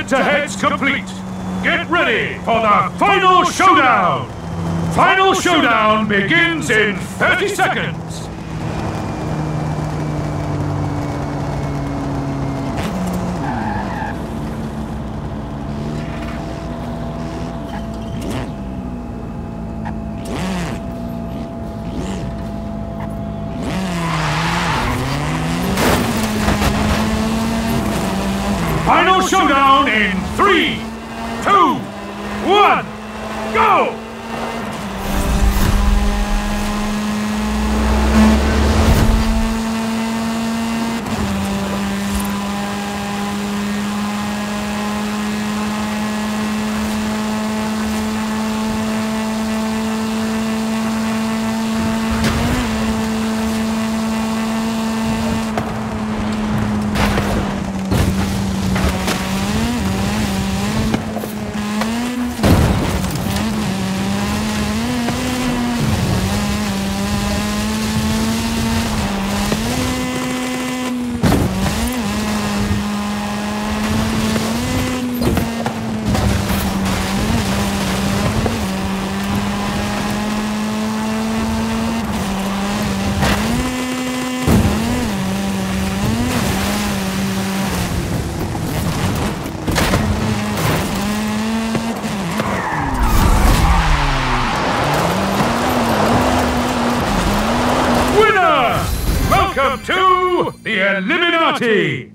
head-to-head's complete. Get ready for the final showdown! Final showdown begins in 30 seconds. Final showdown in 3, 2, 1, go! Welcome to the Illuminati!